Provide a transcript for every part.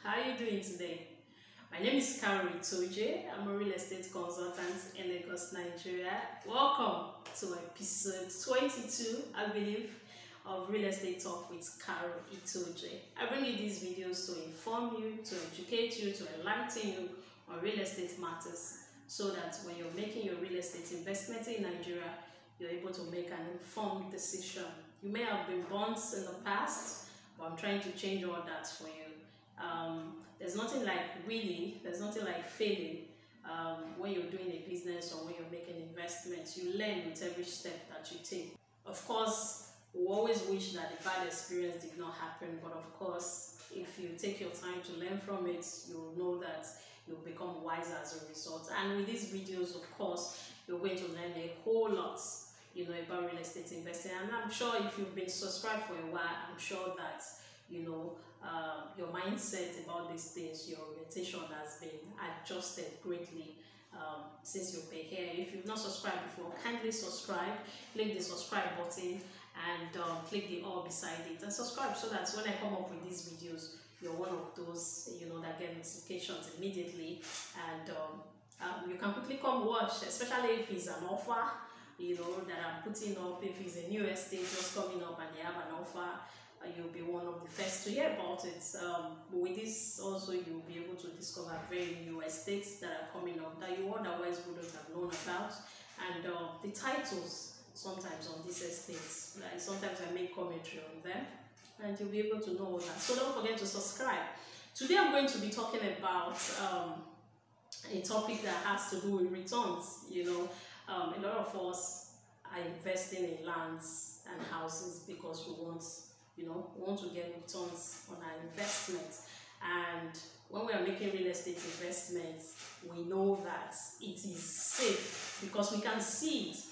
How are you doing today? My name is Carol Itoje. I'm a real estate consultant in Lagos, Nigeria. Welcome to episode 22, I believe, of Real Estate Talk with Carol Itoje. I bring you these videos to inform you, to educate you, to enlighten you on real estate matters, so that when you're making your real estate investment in Nigeria, you're able to make an informed decision. You may have been burnt in the past, but I'm trying to change all that for you. There's nothing like failing when you're doing a business or when you're making investments. You learn with every step that you take. Of course, we always wish that the bad experience did not happen, but of course, if you take your time to learn from it, you'll know that you'll become wiser as a result. And with these videos, of course, you're going to learn a whole lot, about real estate investing. And I'm sure if you've been subscribed for a while, I'm sure that your mindset about these things, your orientation has been adjusted greatly since you've been here. If you've not subscribed before, kindly subscribe, click the subscribe button, and click the all beside it and subscribe, so that when I come up with these videos, you're one of those that get notifications immediately, and you can quickly come watch, especially if it's an offer that I'm putting up. If it's a new estate just coming up and they have an offer, you'll be one of the first to hear about it. With this also, you'll be able to discover very new estates that are coming up that you otherwise wouldn't have known about, and the titles sometimes on these estates. Sometimes I make commentary on them, and you'll be able to know that. So don't forget to subscribe. Today I'm going to be talking about a topic that has to do with returns. A lot of us are investing in lands and houses because we want to get returns on our investment. And when we are making real estate investments, we know that it is safe because we can see it.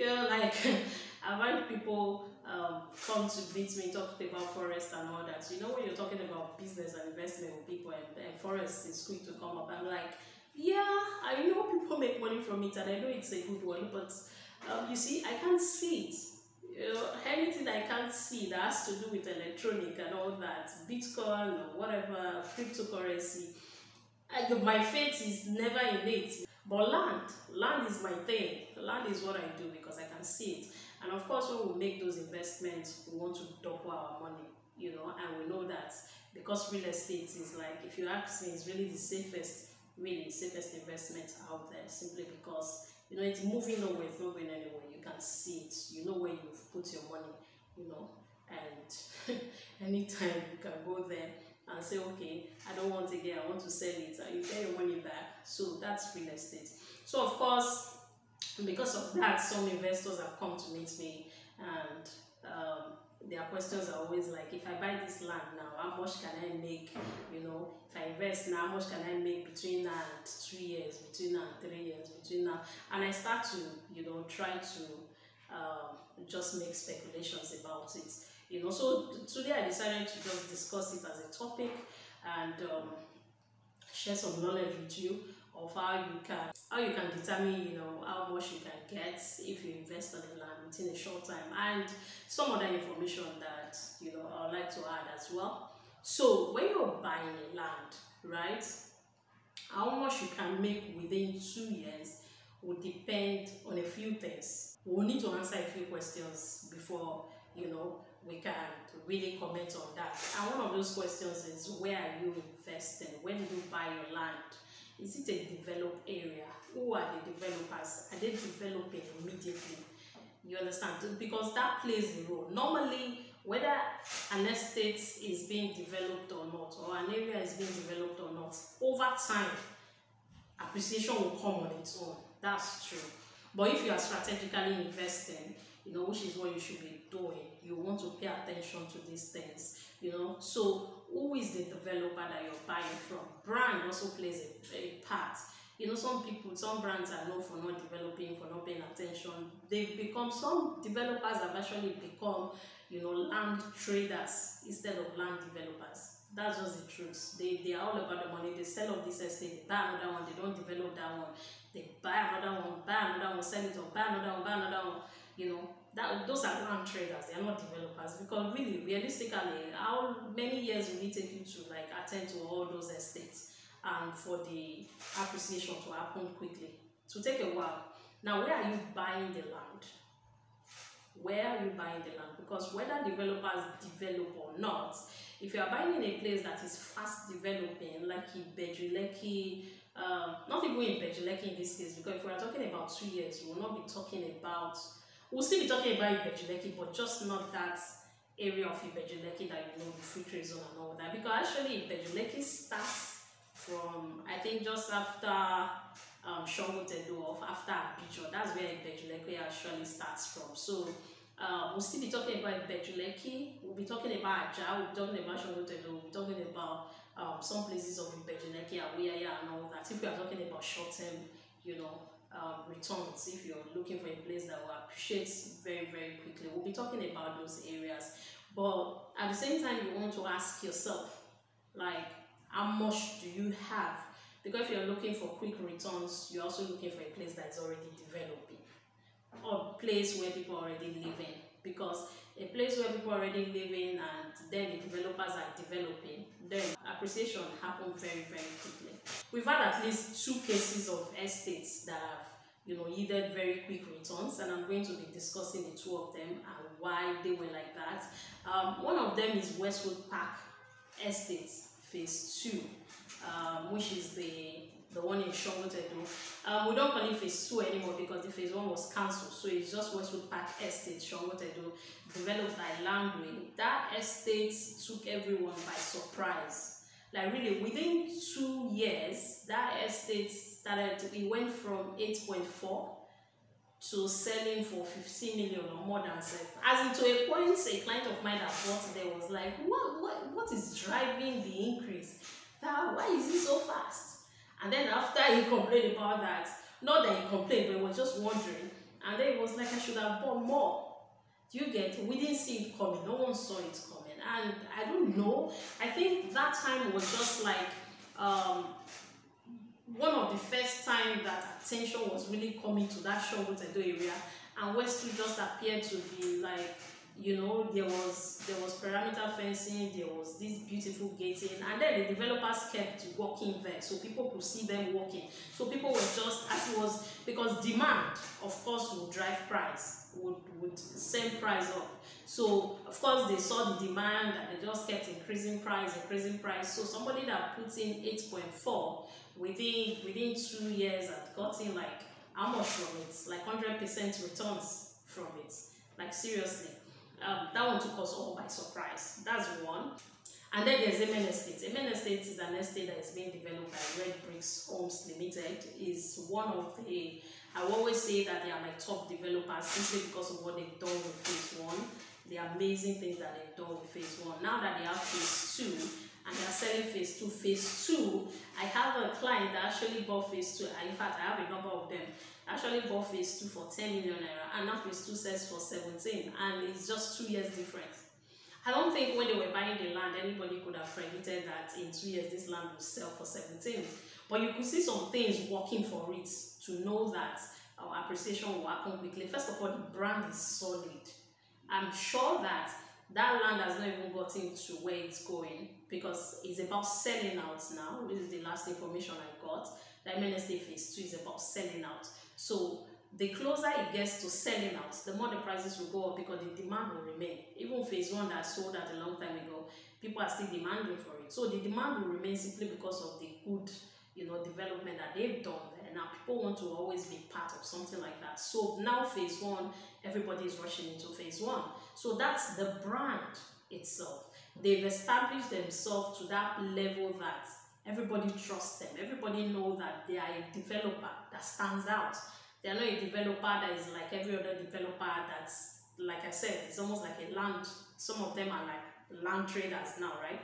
I've had people come to meet me, talk about forest and all that. When you're talking about business and investment with people, and forest is quick to come up, I'm like, yeah, I know people make money from it, and I know it's a good one, but you see, I can't see it. Anything I can't see that has to do with electronic and all that, Bitcoin or whatever, cryptocurrency, my faith is never in it. But land is my thing. Land is what I do because I can see it. And of course, when we make those investments, we want to double our money, and we know that because real estate is, like, if you ask me, it's really the safest investment out there, simply because it's moving nowhere, it's not going anywhere. You can see it, you know where you've put your money, and anytime you can go there and say, okay, I don't want it again, I want to sell it, and you get your money back. So that's real estate. So of course, because of that, some investors have come to meet me, and their questions are always like, if I buy this land now, how much can I make? If I invest now, how much can I make between now and 2 years, between now and 3 years, between now? And I start to, try to just make speculations about it. So today I decided to just discuss it as a topic and share some knowledge with you of how you can determine how much you can get if you invest on the land within a short time, and some other information that I would like to add as well. So when you're buying a land, right, how much you can make within 2 years will depend on a few things. We'll need to answer a few questions before we can really comment on that. And one of those questions is, where are you investing? When did you buy your land? Is it a developed area? Who are the developers? Are they developing immediately? You understand? Because that plays a role. Normally, whether an estate is being developed or not, or an area is being developed or not, over time, appreciation will come on its own. That's true. But if you are strategically investing, which is what you should be doing, you want to pay attention to these things, So who is the developer that you're buying from? Brand also plays a part. Some brands are known for not developing, for not paying attention. Some developers have actually become, land traders instead of land developers. That's just the truth. They are all about the money. They sell off this estate, they buy another one, they don't develop that one. They buy another one, sell it off, buy another one, those are land traders, they are not developers. Because really, realistically, how many years will it take you to like attend to all those estates and for the appreciation to happen quickly? To take a while. Now, where are you buying the land? Where are you buying the land? Because whether developers develop or not, if you are buying in a place that is fast developing, like in Bejuleki, not even in Bejuleki in this case, because if we are talking about 2 years, we will not be talking about, we'll still be talking about Bejuleki, but just not that area of Bejuleki that you know, the free trade zone and all that. Because actually, Bejuleki starts from, I think, just after Shongotedo, after Abidjan. That's where Bejuleki actually starts from. So we'll still be talking about Bejuleki, we'll be talking about Aja, we'll be talking about Shongotedo, we'll be talking about some places of Bejuleki, Awiyaya and all that. If we are talking about short-term, you know, returns, if you're looking for a place that will appreciate very, very quickly, we'll be talking about those areas. But at the same time, you want to ask yourself, like, how much do you have? Because if you're looking for quick returns, you're also looking for a place that is already developing, or a place where people are already living. Because a place where people are already living and then the developers are developing, then appreciation happens very, very quickly. We've had at least 2 cases of estates that have, you know, yielded very quick returns, and I'm going to be discussing the 2 of them and why they were like that. One of them is Westwood Park Estate Phase 2, which is the one in Shongotedo. We don't call it Phase 2 anymore because the Phase 1 was cancelled, so it's just Westwood Park Estate, Shongotedo, developed by Landway. That estate took everyone by surprise. Like really, within 2 years, that estate started, it went from 8.4 to selling for 15 million or more than 7. As in, to a point, a client of mine that bought there was like, what is driving the increase? Why is it so fast? And then after he complained about that, not that he complained, but he was just wondering, and then he was like, I should have bought more. Do you get? We didn't see it coming. No one saw it coming. And I don't know. I think that time was just like one of the first time that attention was really coming to that Shongotedo area, and Westwood just appeared to be like, you know, there was perimeter fencing, there was this beautiful gating, and then the developers kept working there, so people could see them working. So people were just, as it was, because demand, of course, would drive price, would send price up. So of course they saw the demand and they just kept increasing price. So somebody that puts in 8.4 within 2 years had gotten like how much from it? Like 100% returns from it. Like seriously. That one took us all by surprise. That's one. And then there's Amen Estate. Amen Estate is an estate that is being developed by Red Bricks Homes Limited. Is one of the, I always say that they are my top developers simply because of what they've done with Phase 1. The amazing things that they've done with Phase 1. Now that they have Phase 2 and they are selling Phase 2. Phase 2, I have a client that actually bought Phase 2. In fact, I have a number of them. Actually bought Phase 2 for 10 million naira, and now Phase 2 sells for 17, and it's just 2 years difference. I don't think when they were buying the land, anybody could have predicted that in 2 years this land will sell for 17. But you could see some things working for it to know that our appreciation will happen quickly. First of all, the brand is solid. I'm sure that that land has not even gotten to where it's going because it's about selling out now. This is the last information I got. The Amen Estate Phase 2 is about selling out. So the closer it gets to selling out, the more the prices will go up because the demand will remain. Even Phase 1 that sold out a long time ago, people are still demanding for it. So the demand will remain simply because of the good, you know, development that they've done there. Now people want to always be part of something like that. So now Phase 1, everybody is rushing into Phase 1. So that's the brand itself. They've established themselves to that level that everybody trusts them. Everybody knows that they are a developer that stands out. They are not a developer that is like every other developer that's, like I said, it's almost like a land. Some of them are like land traders now, right?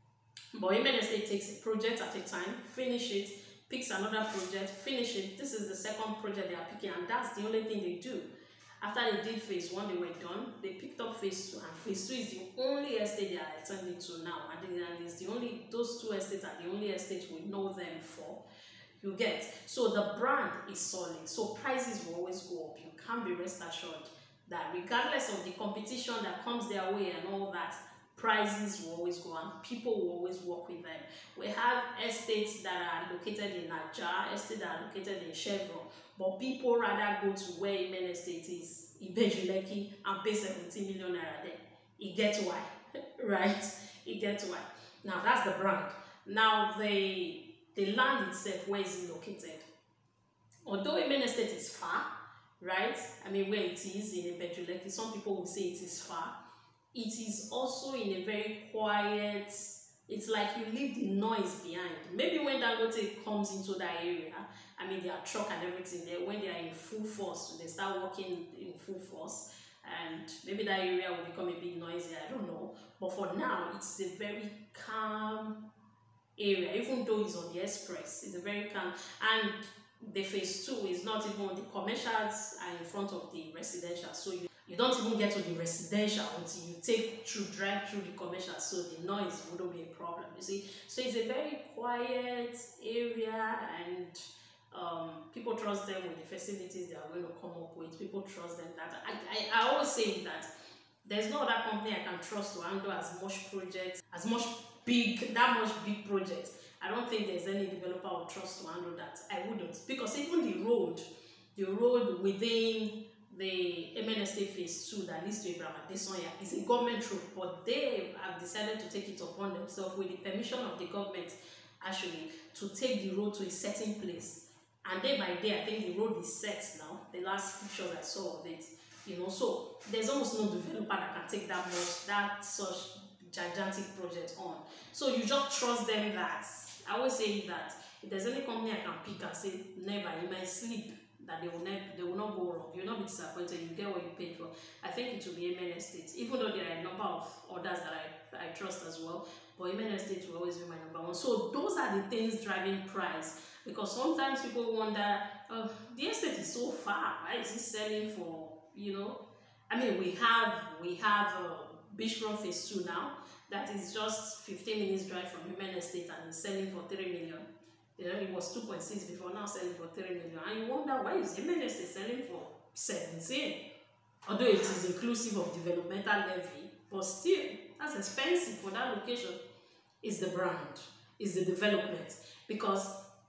But Amen Estate takes a project at a time, finish it, picks another project, finish it. This is the second project they are picking, and that's the only thing they do. After they did Phase 1, they were done. They picked up Phase 2, and Phase 2 is the only estate they are attending to now. And it's the only, those 2 estates are the only estates we know them for. You get? So the brand is solid. So prices will always go up. You can't be rest assured that regardless of the competition that comes their way and all that, prices will always go and people will always work with them. We have estates that are located in Naija, estates that are located in Chevron, but people rather go to where Amen Estate is, Ibeju-Lekki, and pay 17 million naira there. You get why, right? You get why. Now that's the brand. Now the land itself, where is it located? Although Amen Estate is far, right? I mean, where it is in Ibeju-Lekki, some people will say it is far. It is also in a very quiet, it's like you leave the noise behind. Maybe when Dangote comes into that area, I mean, their truck and everything there, when they are in full force, they start working in full force, and maybe that area will become a bit noisy, I don't know. But for now, it's a very calm area, even though it's on the express, it's a very calm. And the phase 2 is not even, the commercials are in front of the residential, so you don't even get to the residential until you drive through the commercial, so the noise wouldn't be a problem, you see. So it's a very quiet area, and people trust them with the facilities they are going to come up with. People trust them that I always say that there's no other company I can trust to handle as much projects, that much big projects. I don't think there's any developer I would trust to handle that. I wouldn't, because even the road within the Amen Estate phase 2 that leads to Abraham Adesanya is a government road, but they have decided to take it upon themselves with the permission of the government, actually, to take the road to a certain place. And day by day, I think the road is set now. The last pictures I saw of it, you know, so there's almost no developer that can take such gigantic project on. So you just trust them that, I always say that if there's any company I can pick and say, never, in my sleep, that they will not go wrong. You will not be disappointed. You get what you paid for. I think it will be Amen Estate, even though there are a number of others that I trust as well. But Amen Estate will always be my number one. So those are the things driving price. Because sometimes people wonder, oh, the estate is so far. Why is it selling for, you know? I mean, we have Beachfront phase 2 now. That is just 15 minutes drive from Amen Estate, and it's selling for 3 million. You know, it was 2.6 before, now selling for 3 million. And you wonder, why is Amen Estate selling for 17? Although it is inclusive of developmental levy, but still, that's expensive for that location. Is the brand, is the development. Because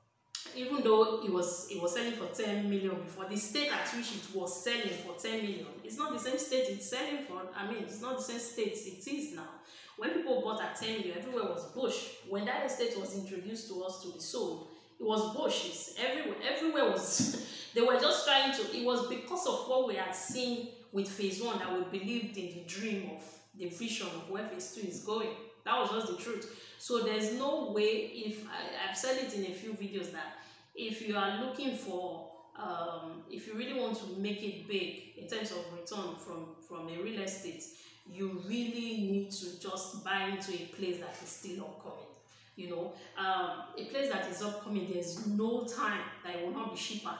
even though it was selling for 10 million before, the state at which it was selling for 10 million, it's not the same state it's selling for. I mean, it's not the same state it is now. When people bought at 10 million, everywhere was bush. When that estate was introduced to us to be sold, it was bushes everywhere. Everywhere was, they were just trying to, it was because of what we had seen with phase 1 that we believed in the dream of, the vision of where phase 2 is going. That was just the truth. So there's no way, if I've said it in a few videos, that if you are looking for, if you really want to make it big in terms of return from a real estate, you really need to just buy into a place that is still upcoming. You know, a place that is upcoming, there's no time that it will not be cheaper.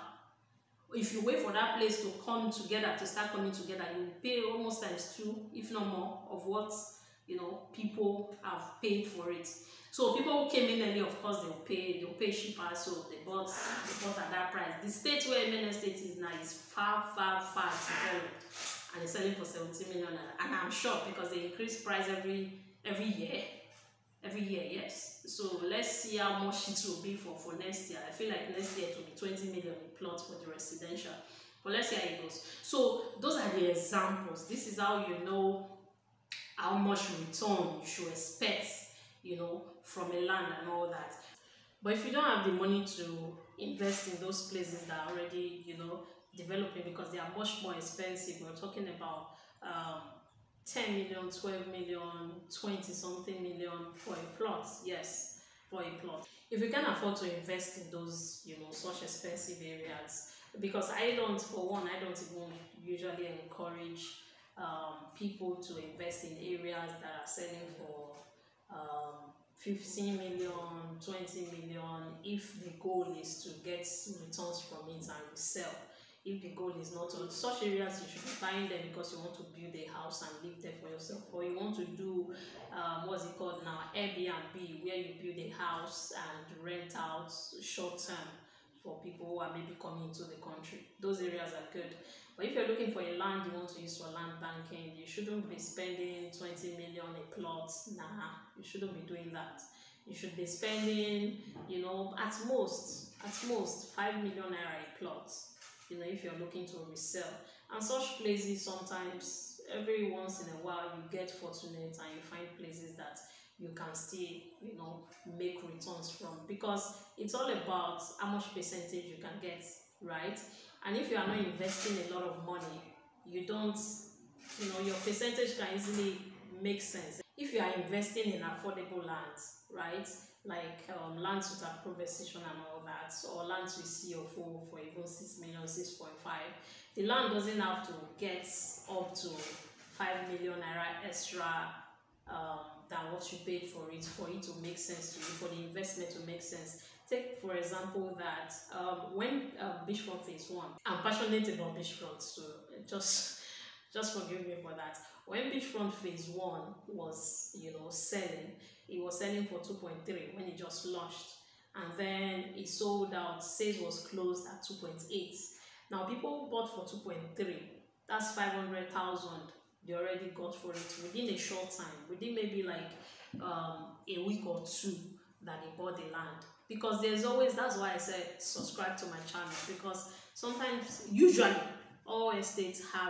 If you wait for that place to come together, to start coming together, you will pay almost times 2, if not more, of what, you know, people have paid for it. So people who came in early, of course, they'll pay cheaper, so they bought at that price. The state where Amen Estate is now is far developed, and it's selling for 70 million. And I'm shocked because they increase price every year. Every year, yes. So let's see how much it will be for next year. I feel like next year it will be 20 million a plot for the residential. But let's see how it goes. So those are the examples. This is how you know how much return you should expect, you know, from a land and all that. But if you don't have the money to invest in those places that are already, you know, developing, because they are much more expensive, we're talking about 10 million, 12 million, 20 something million for a plot. Yes, for a plot. If you can afford to invest in those, you know, such expensive areas, because for one, I don't even usually encourage people to invest in areas that are selling for 15 million, 20 million, if the goal is to get returns from it and resell. If the goal is not on such areas, you should be buying them because you want to build a house and live there for yourself, or you want to do what's it called now, Airbnb, where you build a house and rent out short term for people who are maybe coming into the country. Those areas are good. But if you're looking for a land you want to use for land banking, you shouldn't be spending 20 million a plot. Nah, you shouldn't be doing that. You should be spending, you know, at most 5 million naira a plot, you know, if you're looking to resell. And such places, sometimes every once in a while you get fortunate and you find places that you can still, you know, make returns from, because it's all about how much percentage you can get, right? And if you are not investing a lot of money, you don't, you know, your percentage can easily make sense. If you are investing in affordable lands, right, like lands with approved vegetation and all that, or lands with CFO for even 6 million, 6.5, the land doesn't have to get up to 5 million naira extra than what you paid for it to make sense to you, for the investment to make sense. Take for example that when Beachfront Phase 1, I'm passionate about Beachfront, so just forgive me for that. When Beachfront Phase 1 was, you know, selling, it was selling for 2.3 when it just launched, and then it sold out. Sales was closed at 2.8. Now people bought for 2.3. That's 500,000 they already got for it within a short time, within maybe like a week or two that they bought the land. Because there's always, that's why I said subscribe to my channel, because sometimes, usually all estates have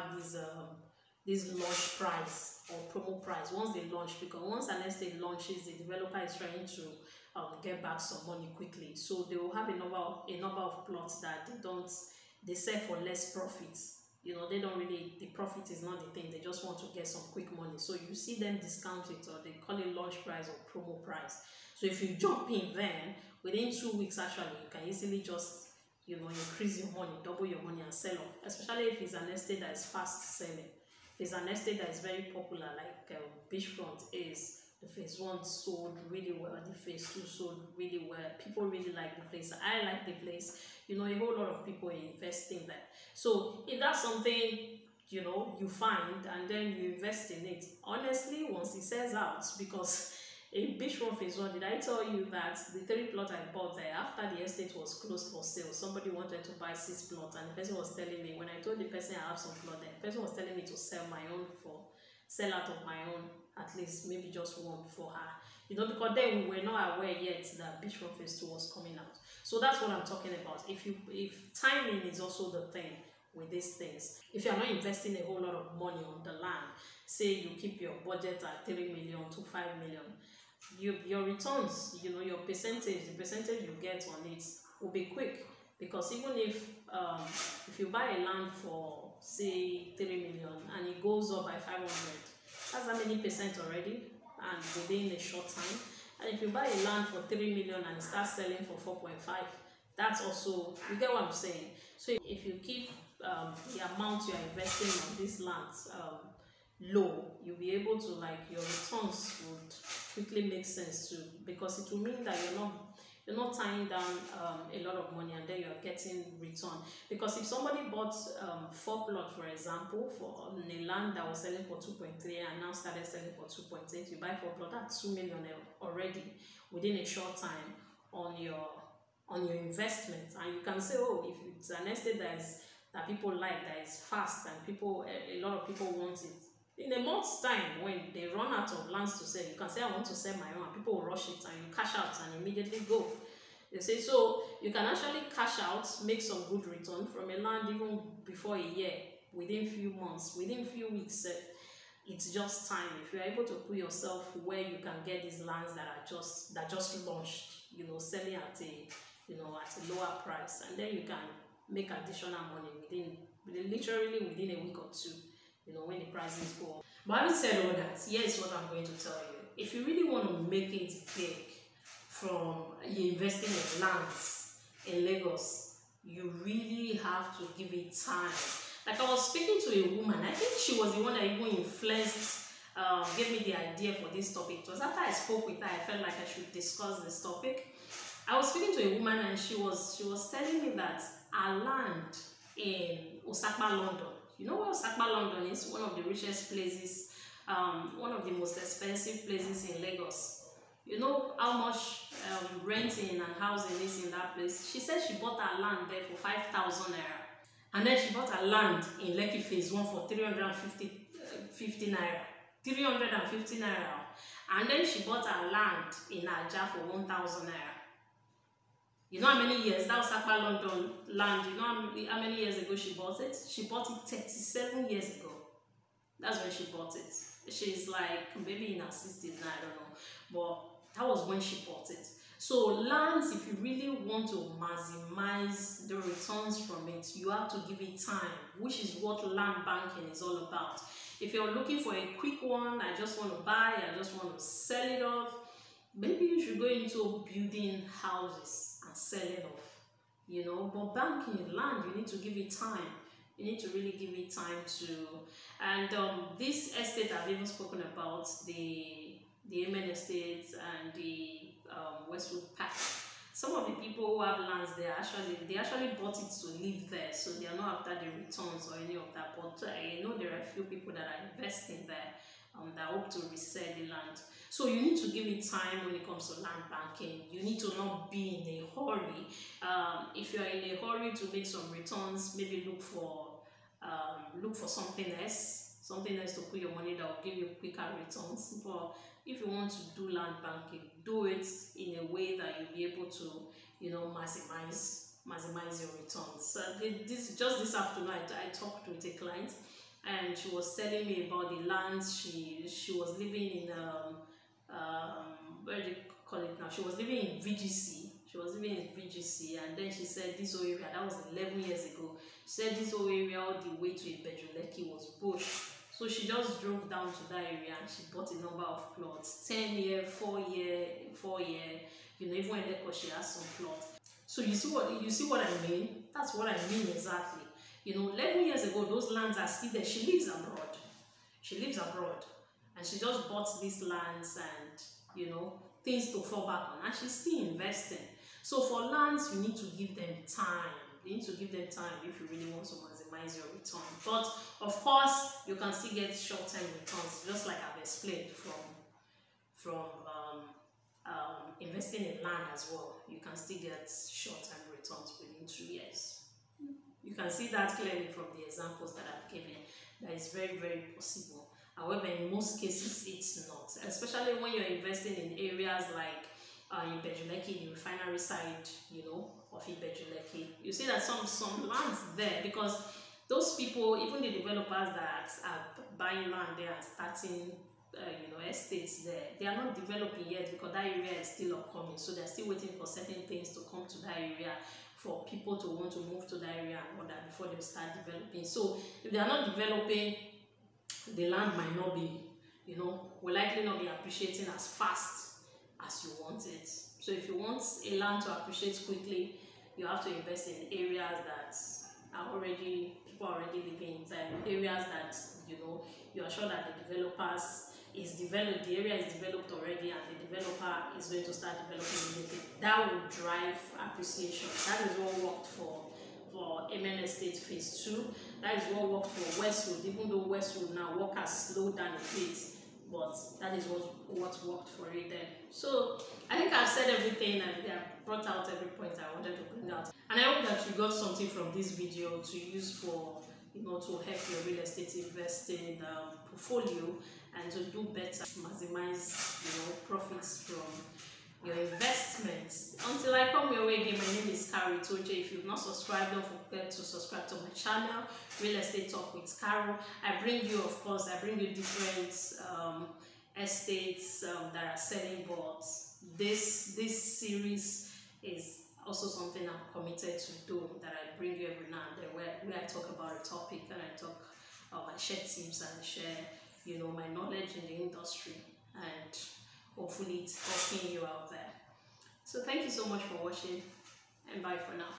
this launch price or promo price once they launch, because once an estate launches, the developer is trying to get back some money quickly, so they will have a number of plots that they sell for less profits. You know, they don't really, the profit is not the thing, they just want to get some quick money, so you see them discount it, or they call it launch price or promo price. So if you jump in then, within 2 weeks actually, you can easily just, you know, increase your money, double your money and sell off, especially if it's an estate that is fast selling. If it's an estate that is very popular, like Beachfront is, the Phase 1 sold really well, the Phase 2 sold really well, people really like the place, I like the place, you know, a whole lot of people are investing there. So if that's something, you know, you find and then you invest in it, honestly, once it sells out, because in Beachfront Phase 1, did I tell you that the 3 plot I bought there, after the estate was closed for sale, somebody wanted to buy 6 plots, and the person was telling me, when I told the person I have some plot there, the person was telling me to sell out of my own, at least maybe just one for her, you know, because then we were not aware yet that Beachfront Phase 2 was coming out. So that's what I'm talking about. If timing is also the thing with these things, if you're not investing a whole lot of money on the land, say you keep your budget at 3 million to 5 million, your returns, you know, your percentage, the percentage you get on it will be quick. Because even if you buy a land for say 3 million and it goes up by 500, that's how many percent already, and within a short time. And if you buy a land for 3 million and it starts selling for 4.5, that's also, you get what I'm saying. So if you keep the amount you are investing on these lands low, you'll be able to, like, your returns would quickly make sense too, because it will mean that you're not tying down a lot of money and then you're getting return. Because if somebody bought 4 plots, for example, for a land that was selling for 2.3 and now started selling for 2.8, you buy 4 plots, that's 2 million already within a short time on your investment. And you can say, oh, if it's an estate that people like, that is fast, and a lot of people want it, in a month's time, when they run out of lands to sell, you can say, I want to sell my own, and people will rush it, and you cash out and immediately go. They say, so you can actually cash out, make some good return from a land even before a year, within few months, within few weeks. It's just time. If you're able to put yourself where you can get these lands that just launched, you know, selling at a lower price, and then you can make additional money literally within a week or two, you know, when the prices go up. But having said all that, here's what I'm going to tell you. If you really want to make it big from investing in lands in Lagos, you really have to give it time. Like, I was speaking to a woman, I think she was the one that even influenced, gave me the idea for this topic. It was after I spoke with her, I felt like I should discuss this topic. I was speaking to a woman, and she was telling me that her land in Osakpa, London. You know where Osakpa, London is? One of the richest places, one of the most expensive places in Lagos. You know how much renting and housing is in that place? She said she bought her land there for 5,000 naira. And then she bought a land in Lekki Phase 1 for 350 naira. 350 naira. And then she bought a land in Aja for 1,000 naira. You know how many years? That was Akpa London land. You know how many years ago she bought it? She bought it 37 years ago. That's when she bought it. She's like maybe in her 60s now, I don't know. But that was when she bought it. So lands, if you really want to maximize the returns from it, you have to give it time, which is what land banking is all about. If you're looking for a quick one, I just want to buy, I just want to sell it off, maybe you should go into building houses and selling off, you know. But banking, land, you need to give it time. You need to really give it time to. And this estate I've even spoken about, the Amen Estate and the Westwood Park. Some of the people who have lands there they actually bought it to live there, so they are not after the returns or any of that. But I know there are a few people that are investing there that hope to resell the land. So you need to give it time when it comes to land banking. You need to not be in a hurry. If you are in a hurry to make some returns, maybe look for something else to put your money that will give you quicker returns. But if you want to do land banking, do it in a way that you'll be able to, you know, maximize your returns. Just this afternoon, I talked with a client, and she was telling me about the lands she was living in. Where do you call it now? She was living in VGC. She was living in VGC, and then she said this whole area, that was 11 years ago. She said this whole area all the way to Ibeju-Lekki was bush. So she just drove down to that area and she bought a number of plots, 10 year, 4 year, you know, even in Lekki she has some plots. So you see what I mean? That's what I mean exactly. You know, 11 years ago, those lands are still there. She lives abroad. And she just bought these lands and, you know, things to fall back on. And she's still investing. So for lands, you need to give them time. You need to give them time if you really want to maximize your return. But of course, you can still get short-term returns, just like I've explained from investing in land as well. You can still get short-term returns within 2 years. You can see that clearly from the examples that I've given. That is very, very possible. However, in most cases, it's not. Especially when you're investing in areas like Ibeju-Lekki, the refinery side, you know, of Ibeju-Lekki. You see that some lands there, because those people, even the developers that are buying land there and starting you know, estates there, they are not developing yet because that area is still upcoming. So they're still waiting for certain things to come to that area for people to want to move to that area and all that before they start developing. So if they are not developing, the land might not be, you know, will likely not be appreciating as fast as you want it. So if you want a land to appreciate quickly, you have to invest in areas that are people are already living inside, areas that, you know, you are sure that the the area is developed already, and the developer is going to start developing it. That will drive appreciation. That is what worked for Amen Estate Phase 2. That is what worked for Westwood, even though Westwood now work has slowed down a bit, but that is what worked for it then. So I think I've said everything, and I've brought out every point I wanted to bring out. And I hope that you got something from this video to use for, you know, to help your real estate investing portfolio and to do better, maximize, you know, profits from your investments. Until I come your way again, my name is Carol Itoje. If you've not subscribed, don't forget to subscribe to my channel, Real Estate Talk with Carol. I bring you different estates that are selling, but this series is also something I'm committed to do, that I bring you every now and then, where I talk about a topic and I share tips and share, you know, my knowledge in the industry, and hopefully it's helping you out there. So thank you so much for watching, and bye for now.